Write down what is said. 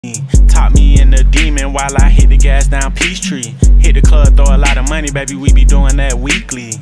Taught me in the demon while I hit the gas down Peachtree. Hit the club, throw a lot of money, baby, we be doing that weekly.